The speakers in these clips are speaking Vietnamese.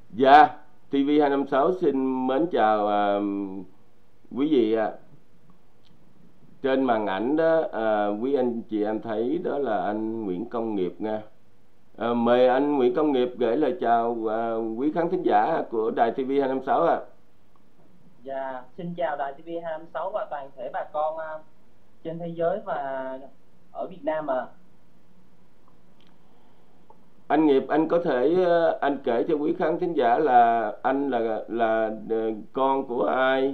Dạ, TV256 xin mến chào quý vị ạ. Trên màn ảnh đó, quý anh chị em thấy đó là anh Nguyễn Công Nghiệp nha. Mời anh Nguyễn Công Nghiệp gửi lời chào quý khán thính giả của đài TV256 ạ. Dạ, xin chào đài TV256 và toàn thể bà con trên thế giới và ở Việt Nam ạ. Anh Nghiệp, anh có thể anh kể cho quý khán thính giả là anh là con của ai?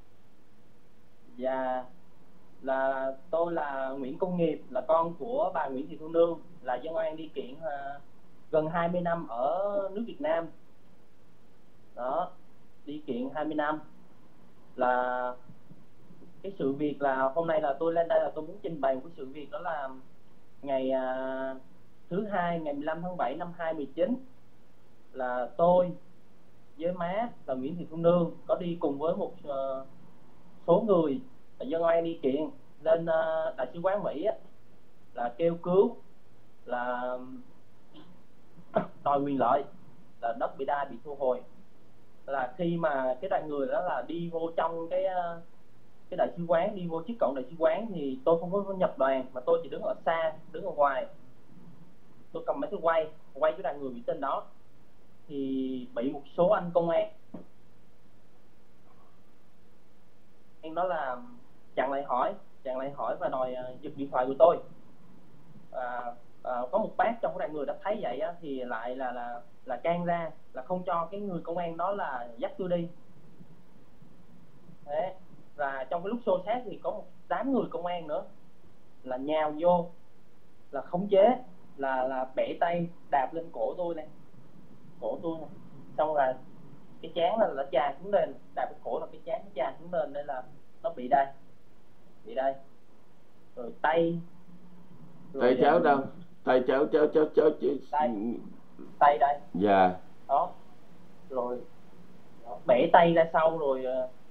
Dạ, là tôi là Nguyễn Công Nghiệp, là con của bà Nguyễn Thị Thu Nương, là dân oan đi kiện gần 20 năm ở nước Việt Nam. Đó, đi kiện 20 năm. Là cái sự việc là hôm nay là tôi lên đây là tôi muốn trình bày một cái sự việc, đó là ngày thứ hai, ngày 15 tháng 7 năm 2019, là tôi với má là Nguyễn Thị Thu Nương có đi cùng với một số người là dân oan đi kiện lên đại sứ quán Mỹ là kêu cứu, là đòi quyền lợi, là đất bị đai bị thu hồi. Là khi mà cái đoàn người đó là đi vô trong cái đại sứ quán, đi vô trước cổng đại sứ quán, thì tôi không có nhập đoàn mà tôi chỉ đứng ở xa, đứng ở ngoài. Tôi cầm máy tôi quay cái đoàn người bị tên đó, thì bị một số anh công an đó là chặn lại hỏi và đòi giật điện thoại của tôi. Có một bác trong cái đoàn người đã thấy vậy thì lại là can ra, là không cho cái người công an đó là dắt tôi đi. Thế và trong cái lúc xô xát thì có một đám người công an nữa là nhào vô, là khống chế, là bẻ tay đạp lên cổ tôi này, xong là cái trán là chà xuống lên, đạp cái cổ là cái trán nó chà xuống lên, đây là nó bị đây, rồi tay cháu đâu? Tay cháu tay đây. Dạ. Đó, rồi bẻ tay ra sau, rồi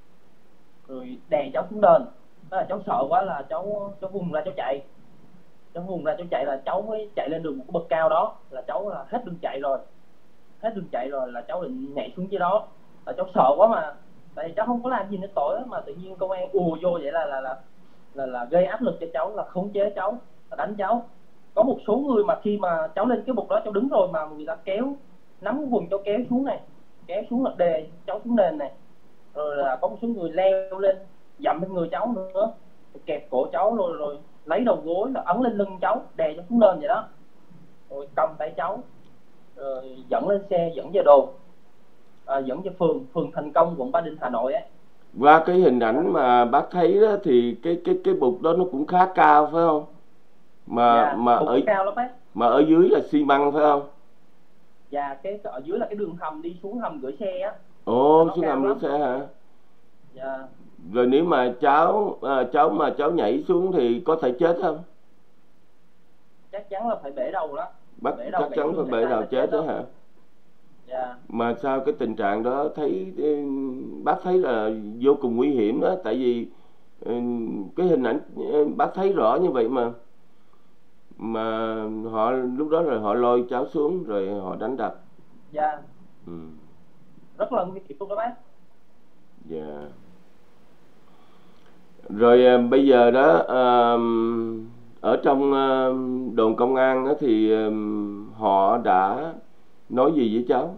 đè cháu xuống nền. Đó là cháu sợ quá, là cháu vùng ra cháu chạy. Là cháu mới chạy lên được một cái bậc cao đó, là cháu là hết đường chạy rồi, là cháu định nhảy xuống dưới đó. Là cháu sợ quá, mà tại vì cháu không có làm gì nữa tội đó, mà tự nhiên công an ùa vô vậy là gây áp lực cho cháu, là khống chế cháu, là đánh cháu. Có một số người mà khi mà cháu lên cái bục đó cháu đứng rồi mà người ta kéo, nắm cái quần cháu kéo xuống này, kéo xuống là đè cháu xuống nền này. Rồi là có một số người leo lên dậm lên người cháu nữa, kẹp cổ cháu, rồi lấy đầu gối là ấn lên lưng cháu, đè cháu xuống nền vậy đó, rồi cầm tay cháu, rồi dẫn lên xe, dẫn về đồn, dẫn cho phường Thành Công, quận Ba Đình, Hà Nội ấy. Qua cái hình ảnh mà bác thấy đó thì cái bục đó nó cũng khá cao phải không? Mà ở cao lắm bác. Mà ở dưới là xi măng phải không? Dạ, cái ở dưới là cái đường hầm đi xuống hầm gửi xe á. Ồ, xuống hầm gửi xe hả? Dạ. Rồi nếu mà cháu nhảy xuống thì có thể chết không? Chắc chắn là phải bể đầu đó. Chắc chắn phải bể đầu chết đó hả? Dạ. Mà sao cái tình trạng đó bác thấy là vô cùng nguy hiểm đó, tại vì cái hình ảnh bác thấy rõ như vậy mà họ lúc đó rồi họ lôi cháu xuống rồi họ đánh đập. Dạ. Rất là nguy hiểm luôn đó bác. Dạ. Rồi bây giờ đó ở trong đồn công an đó thì họ đã nói gì với cháu?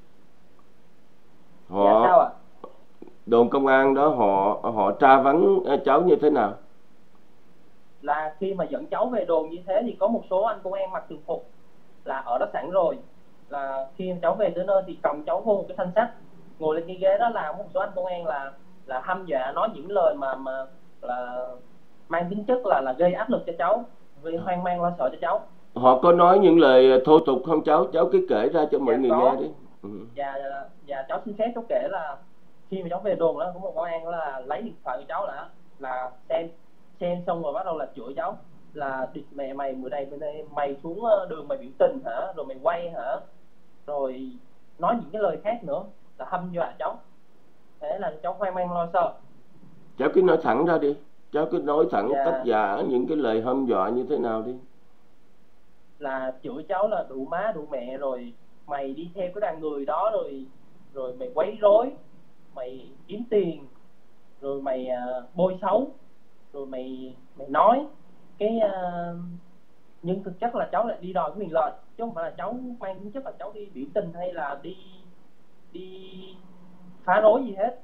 Dạ sao ạ? Đồn công an đó họ tra vấn cháu như thế nào? Là khi mà dẫn cháu về đồn như thế thì có một số anh công an mặc thường phục là ở đó sẵn rồi, là khi cháu về tới nơi thì cầm cháu vô một cái thanh sắt, ngồi lên cái ghế đó, là một số anh công an là hăm dọa, nói những lời mà là mang tính chất là gây áp lực cho cháu, gây hoang mang lo sợ cho cháu. Họ có nói những lời thô tục không cháu? Cháu cứ kể ra cho mọi người nghe đi. Dạ, cháu xin phép cháu kể là khi mà cháu về đồn đó, có một công an đó là lấy điện thoại của cháu là xem xong rồi bắt đầu là chửi cháu, là mẹ mày bữa đây mày xuống đường mày biểu tình hả, rồi mày quay hả, rồi nói những cái lời khác nữa, là hăm dọa cháu. Thế là cháu hoang mang lo sợ. Cháu cứ nói thẳng ra đi, cháu cứ nói thẳng tất cả những cái lời hăm dọa như thế nào đi. Là chửi cháu là đủ má đủ mẹ, rồi mày đi theo cái đoàn người đó rồi rồi mày quấy rối, mày kiếm tiền, rồi mày bôi xấu, rồi mày mày nói cái nhưng thực chất là cháu lại đi đòi cái quyền lợi, chứ không phải là cháu mang tính chất là cháu đi biểu tình hay là đi đi phá rối gì hết.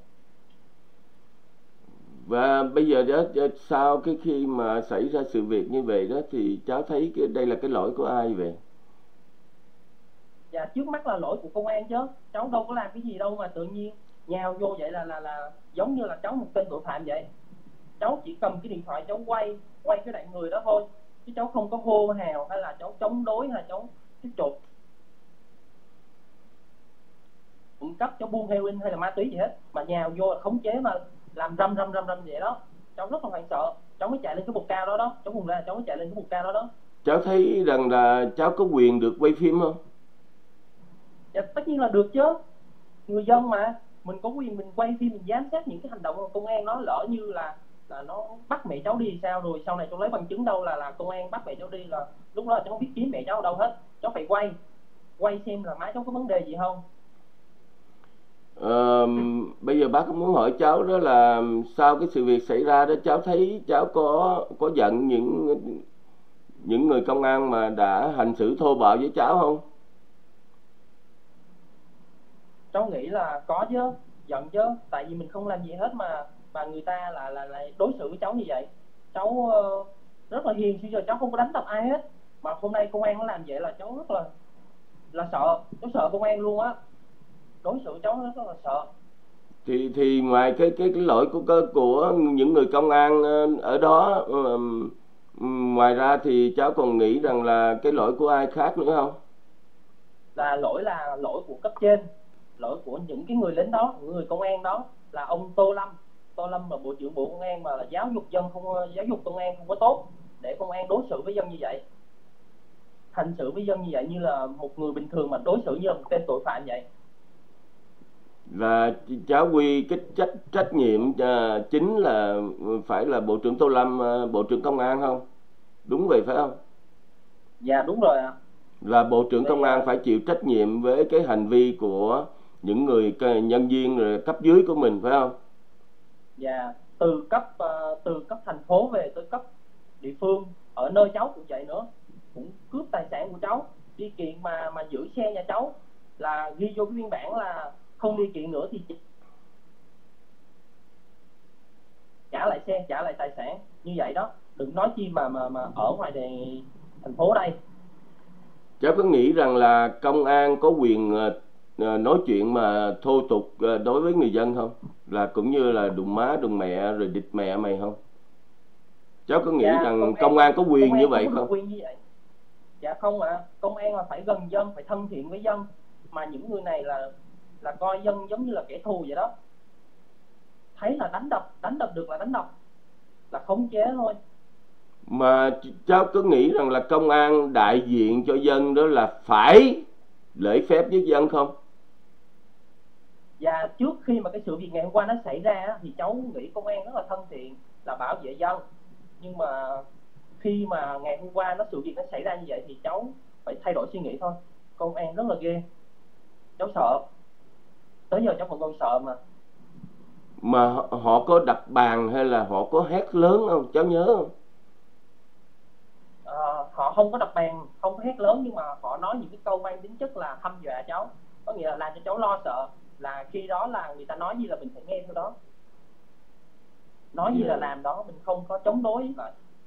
Và bây giờ đó, sau cái khi mà xảy ra sự việc như vậy đó thì cháu thấy đây là cái lỗi của ai vậy? Và trước mắt là lỗi của công an chứ, cháu đâu có làm cái gì đâu mà tự nhiên nhào vô vậy là giống như là cháu một tên tội phạm vậy. Cháu chỉ cầm cái điện thoại cháu quay cái đoạn người đó thôi, chứ cháu không có hô hào hay là cháu chống đối hay là cháu trộm cắp, cháu buôn heroin hay là ma túy gì hết, mà nhào vô là khống chế mà làm rầm vậy đó. Cháu rất là hoảng sợ, cháu mới chạy lên cái bục cao đó đó, cháu vùng ra cháu mới chạy lên cái bục cao đó đó. Cháu thấy rằng là cháu có quyền được quay phim không? Dạ, tất nhiên là được chứ, người dân mà, mình có quyền mình quay phim, mình giám sát những cái hành động của công an. Nó lỡ như là nó bắt mẹ cháu đi thì sao, rồi sau này cháu lấy bằng chứng đâu là công an bắt mẹ cháu đi, là lúc đó cháu không biết kiếm mẹ cháu ở đâu hết. Cháu phải quay xem là má cháu có vấn đề gì không. Bây giờ bác cũng muốn hỏi cháu đó là sau cái sự việc xảy ra đó, cháu thấy cháu có giận những người công an mà đã hành xử thô bạo với cháu không? Cháu nghĩ là có chứ, giận chứ, tại vì mình không làm gì hết mà người ta là đối xử với cháu như vậy. Cháu rất là hiền, xưa giờ cháu không có đánh đập ai hết, mà hôm nay công an nó làm vậy là cháu rất là sợ. Cháu sợ công an luôn á, đối xử cháu rất là sợ. Thì ngoài cái lỗi của những người công an ở đó, ngoài ra thì cháu còn nghĩ rằng là cái lỗi của ai khác nữa không? Là lỗi của cấp trên, lỗi của những cái người lính đó, những người công an đó, là ông Tô Lâm là bộ trưởng bộ công an, mà là giáo dục công an không có tốt, để công an đối xử với dân như vậy, hành xử với dân như vậy như là một người bình thường mà đối xử như là một tên tội phạm vậy. Là cháu quy cái trách nhiệm chính là phải là bộ trưởng Tô Lâm, bộ trưởng công an không? Đúng vậy phải không? Dạ đúng rồi ạ. Là bộ trưởng công an phải chịu trách nhiệm với cái hành vi của những người nhân viên rồi cấp dưới của mình phải không? Dạ, từ cấp thành phố về tới cấp địa phương, ở nơi cháu cũng vậy nữa, cũng cướp tài sản của cháu. Đi kiện mà giữ xe nhà cháu là ghi vô cái biên bản là không đi kiện nữa thì trả lại xe, trả lại tài sản như vậy đó. Đừng nói chi mà ở ngoài thành phố đây. Cháu có nghĩ rằng là công an có quyền nói chuyện mà thô tục đối với người dân không? Là cũng như là đùng má đùng mẹ rồi địt mẹ mày không? Cháu có nghĩ rằng công an có quyền như vậy không? Quyền như vậy. Dạ không ạ. Công an là phải gần dân, phải thân thiện với dân, mà những người này là coi dân giống như là kẻ thù vậy đó. Thấy là đánh đập được là đánh đập, là khống chế thôi. Mà cháu có nghĩ rằng là công an đại diện cho dân đó là phải lễ phép với dân không? Và trước khi mà cái sự việc ngày hôm qua nó xảy ra thì cháu nghĩ công an rất là thân thiện, là bảo vệ dân. Nhưng mà khi mà ngày hôm qua sự việc nó xảy ra như vậy thì cháu phải thay đổi suy nghĩ thôi. Công an rất là ghê, cháu sợ, tới giờ cháu vẫn còn sợ mà. Mà họ có đập bàn hay là họ có hét lớn không? Cháu nhớ không? Họ không có đập bàn, không có hét lớn, nhưng mà họ nói những cái câu mang tính chất là hăm dọa cháu, có nghĩa là làm cho cháu lo sợ. Là khi đó là người ta nói gì là mình phải nghe theo đó, nói gì là làm đó, mình không có chống đối vậy.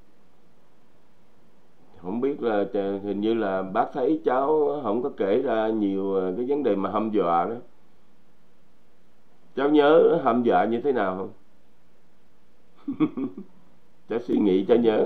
Không biết là hình như là bác thấy cháu không có kể ra nhiều cái vấn đề mà hăm dọa đó. Cháu nhớ hăm dọa như thế nào không? Cháu suy nghĩ cháu nhớ.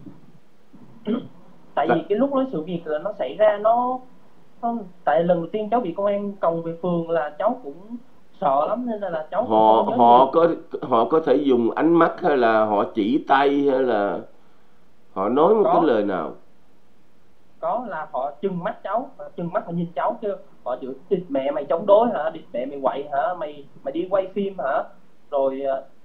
Tại vì cái lúc đó sự việc là nó xảy ra, nó tại lần đầu tiên cháu bị công an còng về phường là cháu cũng sợ lắm, nên là cháu họ có thể dùng ánh mắt hay là họ chỉ tay hay là họ nói một cái lời nào? Có, là họ trừng mắt cháu, trừng mắt họ nhìn cháu kêu, họ chửi địt mẹ mày chống đối hả, địt mẹ mày quậy hả, mày đi quay phim hả, rồi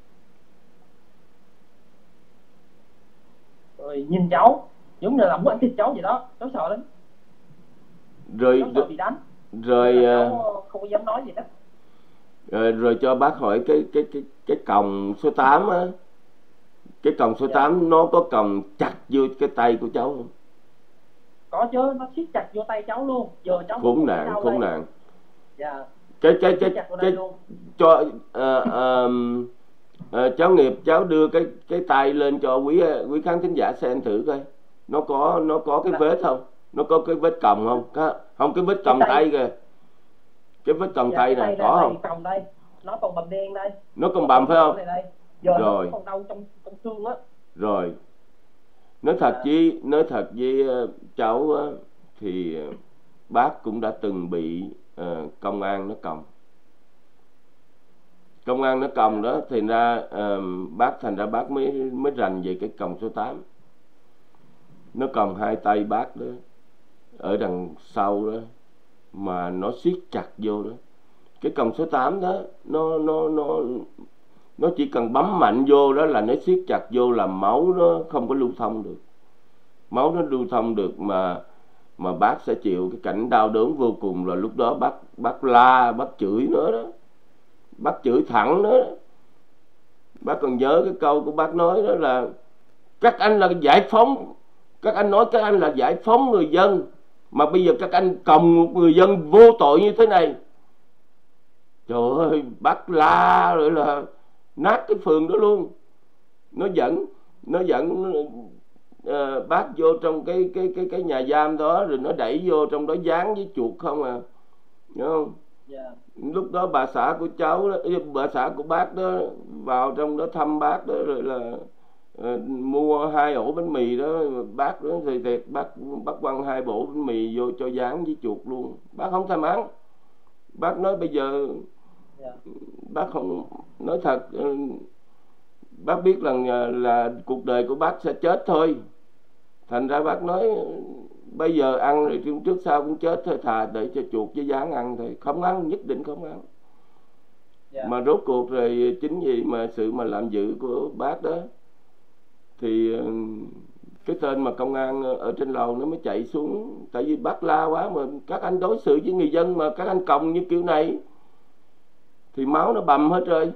nhìn cháu giống như là muốn ăn thịt cháu vậy đó. Cháu sợ lắm, Rồi cháu sợ bị đánh. Rồi cháu không có dám nói gì hết. rồi cho bác hỏi cái còng số 8 á, cái còng số 8 nó có còng chặt vô cái tay của cháu không? Có chứ, nó siết chặt vô tay cháu luôn. Giờ cháu Khốn nạn, khốn nạn. Dạ. Cái Luôn. cho cháu Nghiệp, cháu đưa cái tay lên cho quý khán thính giả xem thử coi, nó có cái vết không, nó có cái vết còng không? Không, cái vết còng tay kìa, cái vết còng tay này có không? Còng đây, nó còn bầm đen đây, nó còn bầm phải không? Giờ rồi nó còn đau trong xương á. Rồi nói thật với cháu á, thì bác cũng đã từng bị công an nó còng. Công an nó còng đó, thành ra bác mới rành về cái còng số 8. Nó còng hai tay bác đó, ở đằng sau đó, mà nó siết chặt vô đó. Cái còng số 8 đó, nó chỉ cần bấm mạnh vô đó là nó siết chặt vô, là máu nó không có lưu thông được. Máu nó lưu thông được mà bác sẽ chịu cái cảnh đau đớn vô cùng. Là lúc đó bác la, bác chửi nó đó, bác chửi thẳng nó đó. Bác còn nhớ cái câu của bác nói đó là: các anh là giải phóng, các anh nói các anh là giải phóng người dân, mà bây giờ các anh còng một người dân vô tội như thế này. Trời ơi, bác la rồi là nát cái phường đó luôn. Nó dẫn bác vô trong cái nhà giam đó, rồi nó đẩy vô trong đó dán với chuột không à, hiểu không? Yeah. Lúc đó bà xã của cháu đó, bà xã của bác đó vào trong đó thăm bác đó, rồi là mua 2 ổ bánh mì đó. Bác đó thì thiệt, bác quăng 2 bộ bánh mì vô cho dán với chuột luôn. Bác không thèm ăn. Bác nói bây giờ bác không, nói thật, bác biết rằng là cuộc đời của bác sẽ chết thôi. Thành ra bác nói bây giờ ăn rồi trước sau cũng chết thôi, thà để cho chuột với gián ăn thôi. Không ăn, nhất định không ăn. Mà rốt cuộc rồi chính vì mà sự mà làm dữ của bác đó, thì cái tên mà công an ở trên lầu nó mới chạy xuống. Tại vì bác la quá, mà các anh đối xử với người dân mà các anh còng như kiểu này thì máu nó bầm hết rồi.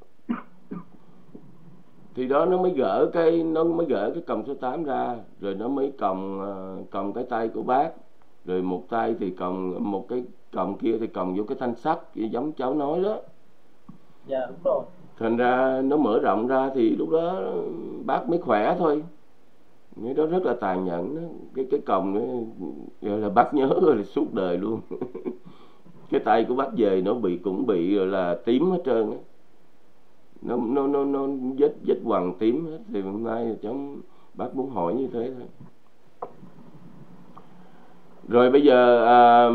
Thì đó nó mới gỡ cái còng số 8 ra, rồi nó mới còng cái tay của bác, rồi một tay thì còng, một cái còng kia thì còng vô cái thanh sắt giống cháu nói đó. Dạ đúng rồi. Thành ra nó mở rộng ra thì lúc đó bác mới khỏe thôi. Cái đó rất là tàn nhẫn đó. Cái còng đó, là bác nhớ rồi là suốt đời luôn. Cái tay của bác về nó cũng bị rồi là tím hết trơn á. Nó vết hoàng tím hết. Thì hôm nay cháu bác muốn hỏi như thế thôi. Rồi bây giờ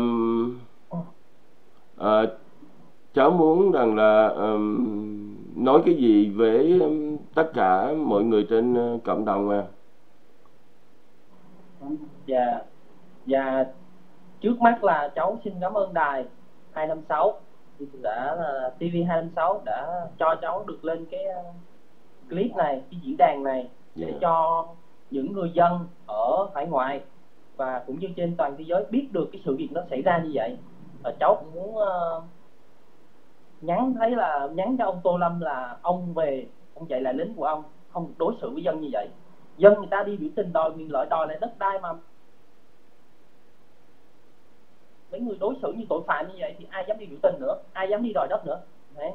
cháu muốn rằng là nói cái gì với tất cả mọi người trên cộng đồng à? Dạ trước mắt là cháu xin cảm ơn đài 256 đã là TV 256 đã cho cháu được lên cái clip này, cái diễn đàn này, để cho những người dân ở hải ngoại và cũng như trên toàn thế giới biết được cái sự việc nó xảy ra như vậy. Cháu cũng muốn nhắn cho ông Tô Lâm là ông về, ông chạy lại lính của ông, không đối xử với dân như vậy. Dân người ta đi biểu tình đòi quyền lợi, đòi lại đất đai, mà mấy người đối xử như tội phạm như vậy thì ai dám đi biểu tình nữa, ai dám đi đòi đất nữa. Đấy.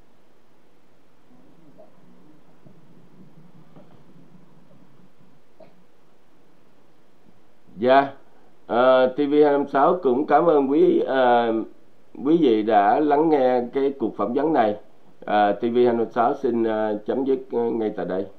Dạ, TV256 cũng cảm ơn quý vị đã lắng nghe cái cuộc phỏng vấn này. TV256 xin chấm dứt ngay tại đây.